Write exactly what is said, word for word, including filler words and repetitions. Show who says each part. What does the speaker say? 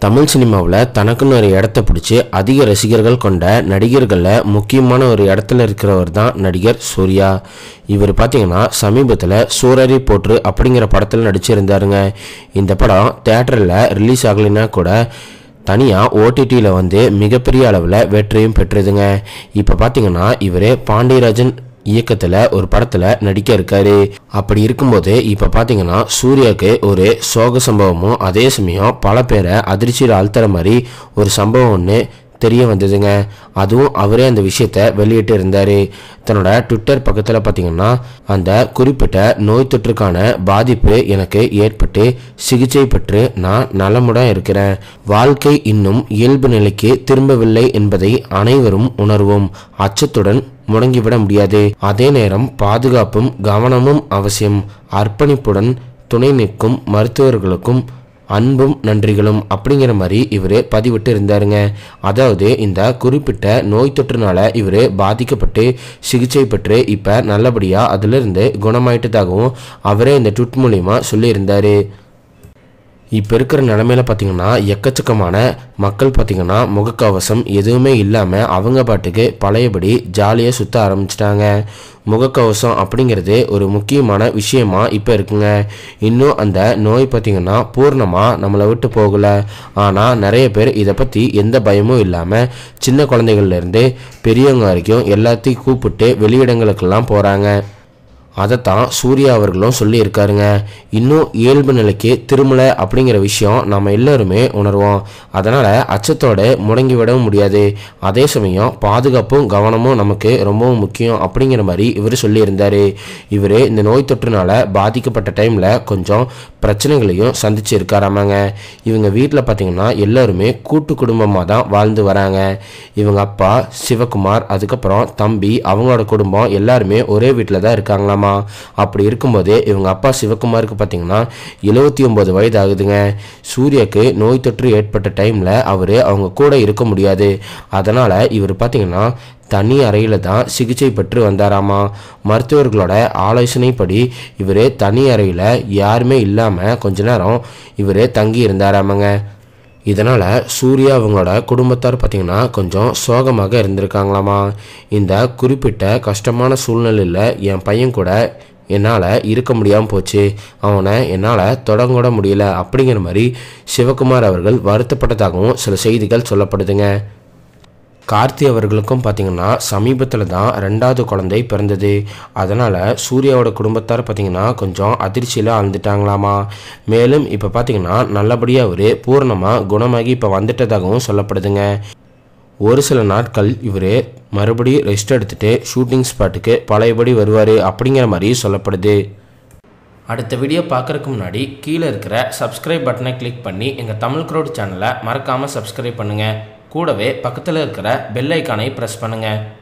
Speaker 1: தமிழ் சினிமாவில் தனக்குன்னு ஒரு இடத்த பிடிச்சி அதிக ரசிகர்கள் கொண்ட நடிகர்களில் முக்கியமான ஒரு இடத்துல இருக்கிறவர் தான் நடிகர் சூர்யா. இவர் பார்த்தீங்கன்னா சமீபத்தில் சூரரை போற்று அப்படிங்கிற படத்தில் நடிச்சிருந்தாருங்க. இந்த படம் தேட்டரில் ரிலீஸ் ஆகலைன்னா கூட தனியாக ஓடிடியில் வந்து மிகப்பெரிய அளவில் வெற்றியும் பெற்றுதுங்க. இப்போ பார்த்தீங்கன்னா இவர் பாண்டியராஜன் இயக்கத்தில் ஒரு படத்தில் நடிக்க இருக்காரு. அப்படி இருக்கும்போது இப்போ பார்த்தீங்கன்னா சூர்யாவுக்கு ஒரு சோக சம்பவமும் அதே சமயம் பல பேரை அதிர்ச்சியில் அழுத்துற மாதிரி ஒரு சம்பவம் ஒன்று தெரிய வந்ததுங்க. அதுவும் அவரே அந்த விஷயத்த வெளியிட்டு இருந்தார். தன்னோட ட்விட்டர் பக்கத்தில் பார்த்தீங்கன்னா அந்த குறிப்பிட்ட நோய் தொற்றுக்கான பாதிப்பு எனக்கு ஏற்பட்டு சிகிச்சை பெற்று நான் நலமுடன் இருக்கிறேன். வாழ்க்கை இன்னும் இயல்பு நிலைக்கு திரும்பவில்லை என்பதை அனைவரும் உணர்வோம். அச்சத்துடன் முடங்கிவிட முடியாது. அதே நேரம் பாதுகாப்பும் கவனமும் அவசியம். அர்ப்பணிப்புடன் துணை நிற்கும் மருத்துவர்களுக்கும் அன்பும் நன்றிகளும் அப்படிங்கிற மாதிரி இவர் பதிவிட்டு இருந்தாருங்க. அதாவது இந்த குறிப்பிட்ட நோய் தொற்றுனால இவர் பாதிக்கப்பட்டு சிகிச்சை பெற்று இப்போ நல்லபடியாக அதிலிருந்து குணமாயிட்டதாகவும் அவரே இந்த ட்விட் மூலிமா சொல்லியிருந்தார். இப்போ இருக்கிற நிலமையில பார்த்தீங்கன்னா எக்கச்சக்கமான மக்கள் பார்த்தீங்கன்னா முகக்கவசம் எதுவுமே இல்லாமல் அவங்க பாட்டுக்கு பழையபடி ஜாலியாக சுற்ற ஆரம்பிச்சிட்டாங்க. முகக்கவசம் அப்படிங்கிறது ஒரு முக்கியமான விஷயமா இப்போ இருக்குங்க. இன்னும் அந்த நோய் பார்த்திங்கன்னா பூர்ணமாக நம்மளை விட்டு போகலை. ஆனால் நிறைய பேர் இதை பற்றி எந்த பயமும் இல்லாமல் சின்ன குழந்தைகள்லேருந்து பெரியவங்க வரைக்கும் எல்லாத்தையும் கூப்பிட்டு வெளியிடங்களுக்கெல்லாம் போகிறாங்க. அதைத்தான் சூர்யா அவர்களும் சொல்லியிருக்காருங்க. இன்னும் இயல்பு நிலைக்கு திரும்பலை அப்படிங்கிற விஷயம் நம்ம எல்லோருமே உணர்வோம். அதனால் அச்சத்தோடு முடங்கிவிடவும் முடியாது. அதே சமயம் பாதுகாப்பும் கவனமும் நமக்கு ரொம்பவும் முக்கியம் அப்படிங்கிற மாதிரி இவர் சொல்லியிருந்தார். இவர் இந்த நோய் தொற்றுனால பாதிக்கப்பட்ட டைமில் கொஞ்சம் பிரச்சனைகளையும் சந்திச்சு இருக்காராமாங்க. இவங்க வீட்டில் பார்த்தீங்கன்னா எல்லோருமே கூட்டு குடும்பமாக தான் வாழ்ந்து வராங்க. இவங்க அப்பா சிவகுமார், அதுக்கப்புறம் தம்பி, அவங்களோட குடும்பம் எல்லாருமே ஒரே வீட்டில் தான் இருக்காங்களாம். அப்படி இருக்கும்போது இவங்க அப்பா சிவகுமாருக்கு பார்த்தீங்கன்னா எழுபத்தி ஒன்பது வயது ஆகுதுங்க. சூர்யாக்கு நோய் தொற்று ஏற்பட்ட டைம்ல அவரு அவங்க கூட இருக்க முடியாது. அதனால இவர் பார்த்தீங்கன்னா தனி அறையில தான் சிகிச்சை பெற்று வந்தாராமா. மருத்துவர்களோட ஆலோசனைப்படி இவர் தனி அறையில யாருமே இல்லாம கொஞ்ச நேரம் இவர் தங்கி இருந்தாராமாங்க. இதனால் சூர்யா அவங்களோட குடும்பத்தார் பார்த்திங்கன்னா கொஞ்சம் சோகமாக இருந்திருக்காங்களாமா. இந்த குறிப்பிட்ட கஷ்டமான சூழ்நிலையில் என் பையன் கூட என்னால் இருக்க முடியாமல் போச்சு, அவனை என்னால் தொடங்கூட முடியல அப்படிங்கிற மாதிரி சிவகுமார் அவர்கள் வருத்தப்பட்டதாகவும் சில செய்திகள் சொல்லப்படுதுங்க. கார்த்தி அவர்களுக்கும் பார்த்திங்கன்னா சமீபத்தில் தான் ரெண்டாவது குழந்தை பிறந்தது. அதனால் சூர்யாவோட குடும்பத்தார் பார்த்திங்கன்னா கொஞ்சம் அதிர்ச்சியில் ஆழ்ந்துட்டாங்களாமா. மேலும் இப்போ பார்த்திங்கன்னா நல்லபடியாக அவர் பூர்ணமாக குணமாகி இப்போ வந்துட்டதாகவும் சொல்லப்படுதுங்க. ஒரு சில நாட்கள் இவர் மறுபடியும் ரெஸ்ட் எடுத்துகிட்டு ஷூட்டிங் ஸ்பாட்டுக்கு பழையபடி வருவார் அப்படிங்கிற மாதிரி சொல்லப்படுது. அடுத்த வீடியோ பார்க்குறதுக்கு முன்னாடி கீழே இருக்கிற சப்ஸ்கிரைப் பட்டனை கிளிக் பண்ணி எங்கள் தமிழ் க்ரௌட் சேனலை மறக்காமல் சப்ஸ்கிரைப் பண்ணுங்கள். கூடவே பக்கத்தில் இருக்கிற பெல் ஐக்கானை ப்ரெஸ் பண்ணுங்கள்.